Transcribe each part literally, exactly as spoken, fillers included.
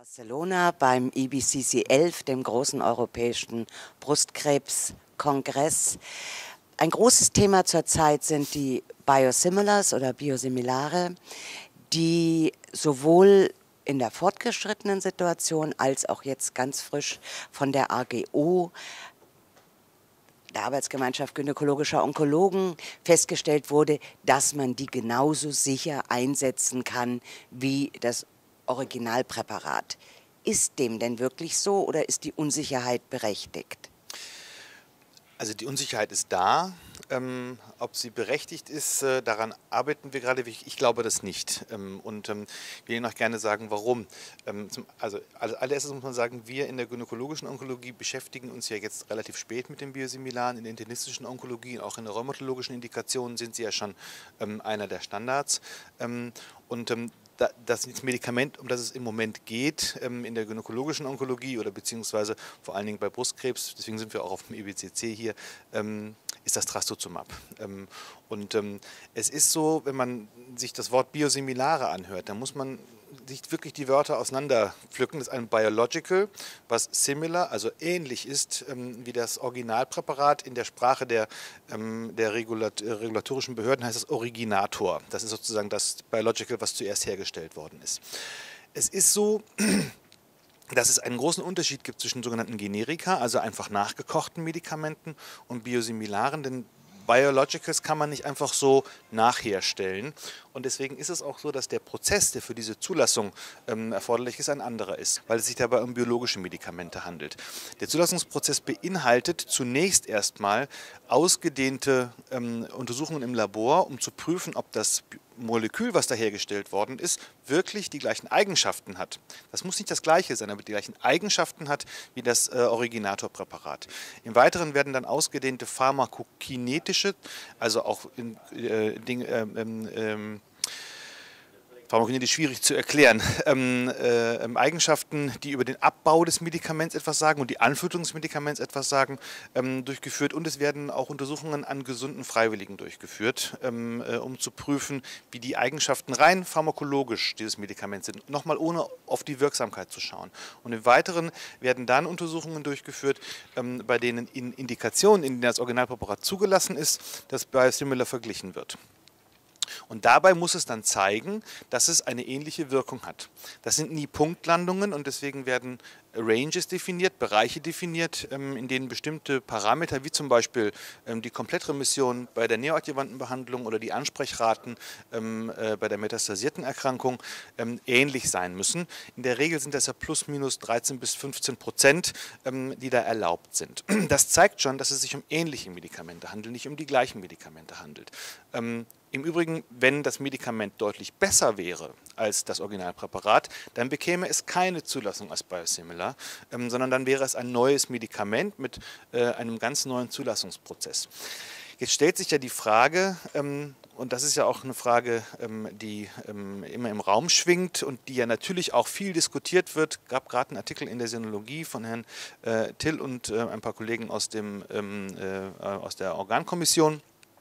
Barcelona beim E B C C elf, dem großen europäischen Brustkrebskongress. Ein großes Thema zurzeit sind die Biosimilars oder Biosimilare, die sowohl in der fortgeschrittenen Situation als auch jetzt ganz frisch von der A G O, der Arbeitsgemeinschaft gynäkologischer Onkologen, festgestellt wurde, dass man die genauso sicher einsetzen kann wie das Originalpräparat. Ist dem denn wirklich so oder ist die Unsicherheit berechtigt? Also die Unsicherheit ist da. Ähm, ob sie berechtigt ist, äh, daran arbeiten wir gerade. Ich, ich glaube das nicht. Ähm, und ähm, ich will Ihnen auch gerne sagen, warum. Ähm, zum, also als allererstes muss man sagen, wir in der gynäkologischen Onkologie beschäftigen uns ja jetzt relativ spät mit den Biosimilaren. In der internistischen Onkologie und auch in der rheumatologischen Indikation sind sie ja schon ähm, einer der Standards. Ähm, und ähm, Das Medikament, um das es im Moment geht, in der gynäkologischen Onkologie oder beziehungsweise vor allen Dingen bei Brustkrebs, deswegen sind wir auch auf dem E B C C hier, ist das Trastuzumab. Und es ist so, wenn man sich das Wort Biosimilare anhört, dann muss man sich wirklich die Wörter auseinander pflücken. Das ist ein Biological, was similar, also ähnlich ist ähm, wie das Originalpräparat. In der Sprache der, ähm, der Regulat regulatorischen Behörden heißt das Originator. Das ist sozusagen das Biological, was zuerst hergestellt worden ist. Es ist so, dass es einen großen Unterschied gibt zwischen sogenannten Generika, also einfach nachgekochten Medikamenten, und Biosimilaren, denn Biologicals kann man nicht einfach so nachherstellen. Und deswegen ist es auch so, dass der Prozess, der für diese Zulassung ähm, erforderlich ist, ein anderer ist, weil es sich dabei um biologische Medikamente handelt. Der Zulassungsprozess beinhaltet zunächst erstmal ausgedehnte ähm, Untersuchungen im Labor, um zu prüfen, ob das Molekül, was da hergestellt worden ist, wirklich die gleichen Eigenschaften hat. Das muss nicht das gleiche sein, aber die gleichen Eigenschaften hat wie das äh, Originatorpräparat. Im Weiteren werden dann ausgedehnte pharmakokinetische, also auch in, äh, Dinge, ähm, ähm, Pharmakokinetisch schwierig zu erklären. Ähm, äh, Eigenschaften, die über den Abbau des Medikaments etwas sagen und die Anfütterung des Medikaments etwas sagen, ähm, durchgeführt. Und es werden auch Untersuchungen an gesunden Freiwilligen durchgeführt, ähm, äh, um zu prüfen, wie die Eigenschaften rein pharmakologisch dieses Medikaments sind. Nochmal ohne auf die Wirksamkeit zu schauen. Und im Weiteren werden dann Untersuchungen durchgeführt, ähm, bei denen in Indikationen, in denen das Originalpräparat zugelassen ist, das Biosimilar verglichen wird. Und dabei muss es dann zeigen, dass es eine ähnliche Wirkung hat. Das sind nie Punktlandungen und deswegen werden Ranges definiert, Bereiche definiert, in denen bestimmte Parameter, wie zum Beispiel die Komplettremission bei der neoadjuvanten Behandlung oder die Ansprechraten bei der metastasierten Erkrankung ähnlich sein müssen. In der Regel sind das ja plus minus dreizehn bis fünfzehn Prozent, die da erlaubt sind. Das zeigt schon, dass es sich um ähnliche Medikamente handelt, nicht um die gleichen Medikamente handelt. Im Übrigen, wenn das Medikament deutlich besser wäre als das Originalpräparat, dann bekäme es keine Zulassung als Biosimilar, ähm, sondern dann wäre es ein neues Medikament mit äh, einem ganz neuen Zulassungsprozess. Jetzt stellt sich ja die Frage, ähm, und das ist ja auch eine Frage, ähm, die ähm, immer im Raum schwingt und die ja natürlich auch viel diskutiert wird. Es gab gerade einen Artikel in der Sinologie von Herrn äh, Till und äh, ein paar Kollegen aus, dem, ähm, äh, aus der Organkommission,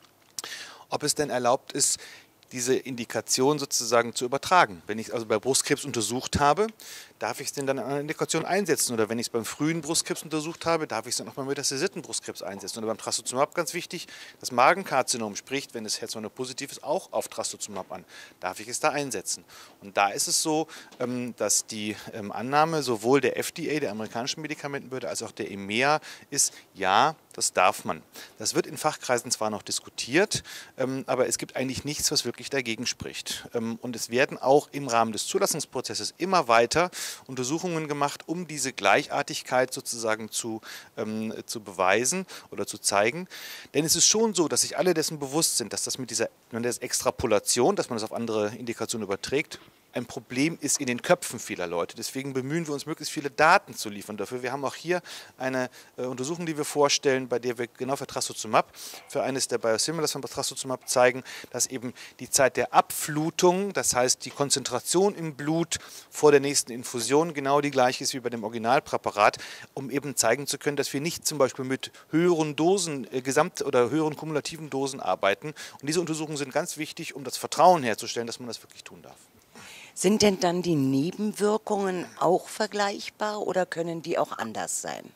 ob es denn erlaubt ist, diese Indikation sozusagen zu übertragen. Wenn ich also bei Brustkrebs untersucht habe, darf ich es denn dann an einer Indikation einsetzen? Oder wenn ich es beim frühen Brustkrebs untersucht habe, darf ich es dann auch beim metastasierten Brustkrebs einsetzen? Oder beim Trastuzumab, ganz wichtig, das Magenkarzinom spricht, wenn es Herzone positiv ist, auch auf Trastuzumab an. Darf ich es da einsetzen? Und da ist es so, dass die Annahme sowohl der F D A, der amerikanischen Medikamentenbehörde, als auch der E M E A ist, ja, das darf man. Das wird in Fachkreisen zwar noch diskutiert, aber es gibt eigentlich nichts, was wirklich dagegen spricht. Und es werden auch im Rahmen des Zulassungsprozesses immer weiter Untersuchungen gemacht, um diese Gleichartigkeit sozusagen zu, ähm, zu beweisen oder zu zeigen. Denn es ist schon so, dass sich alle dessen bewusst sind, dass das mit dieser, mit dieser Extrapolation, dass man das auf andere Indikationen überträgt, ein Problem ist in den Köpfen vieler Leute. Deswegen bemühen wir uns, möglichst viele Daten zu liefern dafür. Wir haben auch hier eine äh, Untersuchung, die wir vorstellen, bei der wir genau für Trastuzumab, für eines der Biosimilars von Trastuzumab zeigen, dass eben die Zeit der Abflutung, das heißt die Konzentration im Blut vor der nächsten Infusion, genau die gleiche ist wie bei dem Originalpräparat, um eben zeigen zu können, dass wir nicht zum Beispiel mit höheren Dosen, äh, Gesamt- oder höheren kumulativen Dosen arbeiten. Und diese Untersuchungen sind ganz wichtig, um das Vertrauen herzustellen, dass man das wirklich tun darf. Sind denn dann die Nebenwirkungen auch vergleichbar oder können die auch anders sein?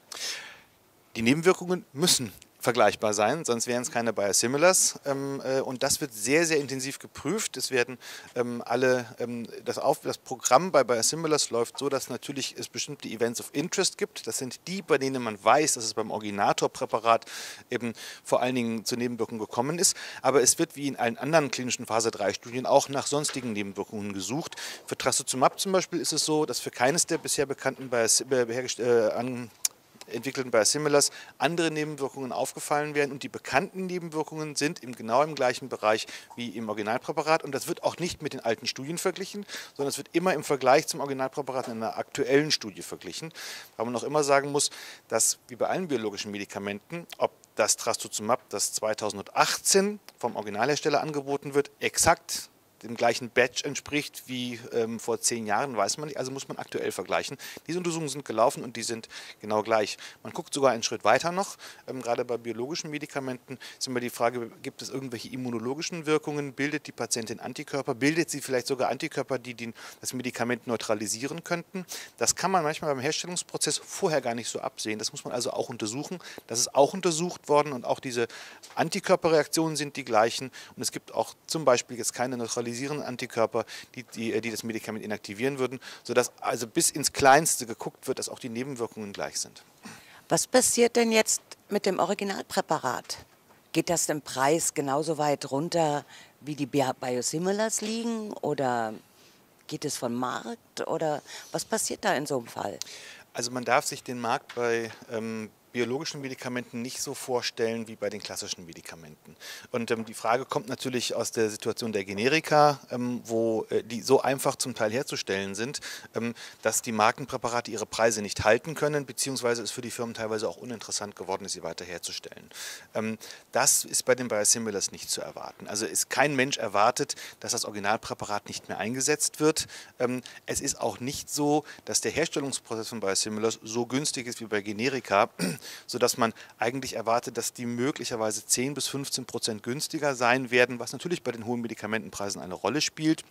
Die Nebenwirkungen müssen vergleichbar sein, sonst wären es keine Biosimilars. Ähm, äh, und das wird sehr, sehr intensiv geprüft. Es werden ähm, alle, ähm, das, Auf, das Programm bei Biosimilars läuft so, dass natürlich es bestimmte Events of Interest gibt. Das sind die, bei denen man weiß, dass es beim Originatorpräparat eben vor allen Dingen zu Nebenwirkungen gekommen ist. Aber es wird wie in allen anderen klinischen Phase drei Studien auch nach sonstigen Nebenwirkungen gesucht. Für Trastuzumab zum Beispiel ist es so, dass für keines der bisher bekannten Bios äh, an entwickelten Biosimilars andere Nebenwirkungen aufgefallen werden und die bekannten Nebenwirkungen sind im genau im gleichen Bereich wie im Originalpräparat und das wird auch nicht mit den alten Studien verglichen, sondern es wird immer im Vergleich zum Originalpräparat in einer aktuellen Studie verglichen, weil man auch immer sagen muss, dass wie bei allen biologischen Medikamenten, ob das Trastuzumab, das zweitausendachtzehn vom Originalhersteller angeboten wird, exakt dem gleichen Batch entspricht wie ähm, vor zehn Jahren, weiß man nicht, also muss man aktuell vergleichen. Diese Untersuchungen sind gelaufen und die sind genau gleich. Man guckt sogar einen Schritt weiter noch, ähm, gerade bei biologischen Medikamenten ist immer die Frage, gibt es irgendwelche immunologischen Wirkungen, bildet die Patientin Antikörper, bildet sie vielleicht sogar Antikörper, die den, das Medikament neutralisieren könnten. Das kann man manchmal beim Herstellungsprozess vorher gar nicht so absehen, das muss man also auch untersuchen. Das ist auch untersucht worden und auch diese Antikörperreaktionen sind die gleichen und es gibt auch zum Beispiel jetzt keine Neutralisierung Antikörper, die, die, die das Medikament inaktivieren würden, sodass also bis ins Kleinste geguckt wird, dass auch die Nebenwirkungen gleich sind. Was passiert denn jetzt mit dem Originalpräparat? Geht das im Preis genauso weit runter, wie die Biosimilars liegen oder geht es vom Markt oder was passiert da in so einem Fall? Also man darf sich den Markt bei ähm, biologischen Medikamenten nicht so vorstellen wie bei den klassischen Medikamenten. Und ähm, die Frage kommt natürlich aus der Situation der Generika, ähm, wo äh, die so einfach zum Teil herzustellen sind, ähm, dass die Markenpräparate ihre Preise nicht halten können, beziehungsweise es für die Firmen teilweise auch uninteressant geworden ist, sie weiter herzustellen. Ähm, das ist bei den Biosimilars nicht zu erwarten. Also ist kein Mensch erwartet, dass das Originalpräparat nicht mehr eingesetzt wird. Ähm, es ist auch nicht so, dass der Herstellungsprozess von Biosimilars so günstig ist wie bei Generika, sodass man eigentlich erwartet, dass die möglicherweise zehn bis fünfzehn Prozent günstiger sein werden, was natürlich bei den hohen Medikamentenpreisen eine Rolle spielt.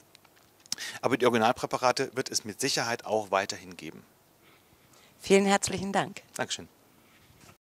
Aber die Originalpräparate wird es mit Sicherheit auch weiterhin geben. Vielen herzlichen Dank. Dankeschön.